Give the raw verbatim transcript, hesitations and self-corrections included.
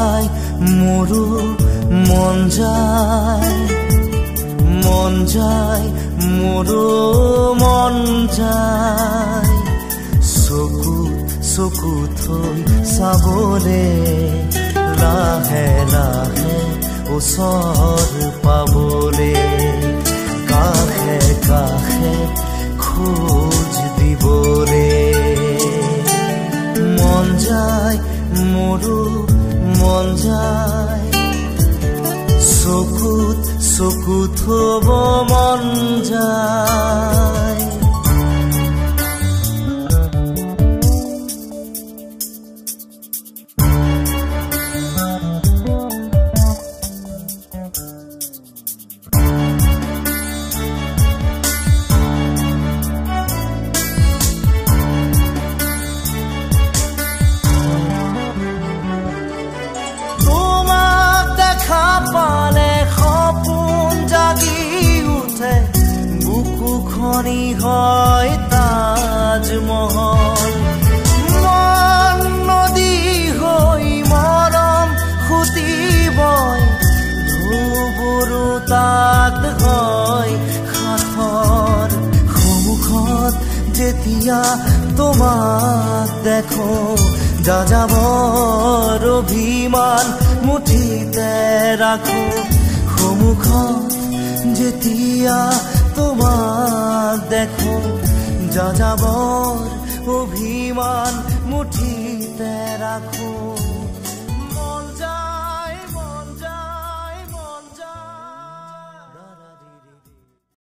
যায় মোৰো মন যায় মন যায় মোৰো মন যায় চকু চকু থৈ চাবলে লাহে লাহে ওচৰ পাবলে কাষে কাষে খোজ দিবলে মন যায় মোৰো মন যায় চকুত চকু থব মন যায় হয় তাজমহল মন নদী হৈ মৰম খুটিবই ধুবুৰু তাত হয় সাথৰ সন্মুখত যেতিয়া তোমাক দেখো যাযাবৰ অভিমান মুঠিতে ৰাখো সন্মুখত যেতিয়া তোমাক দেখো যাযাবৰ অভিমান মুঠিতে ৰাখো